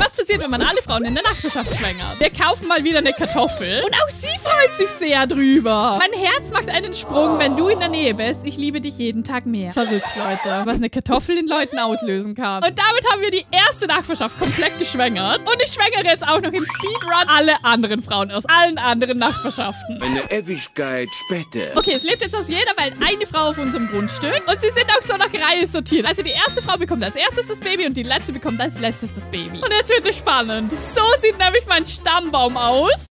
Was passiert, wenn man alle Frauen in der Nachbarschaft schwängert? Wir kaufen mal wieder eine Kartoffel. Und auch sie freut sich sehr drüber. Mein Herz macht einen Sprung, wenn du in der Nähe bist. Ich liebe dich jeden Tag mehr. Verrückt, Leute. Was eine Kartoffel in Leuten auslösen kann. Und damit haben wir die erste Nachbarschaft komplett geschwängert. Und ich schwängere jetzt auch noch im Speedrun alle anderen Frauen aus allen anderen Nachbarschaften. Eine Ewigkeit später. Okay, es lebt jetzt aus jeder Welt eine Frau auf unserem Grundstück. Und sie sind auch so nach Reihe sortiert. Also die erste Frau bekommt als erstes das Baby und die letzte bekommt als letztes das Baby. Und jetzt wird es spannend. So sieht nämlich mein Stammbaum aus.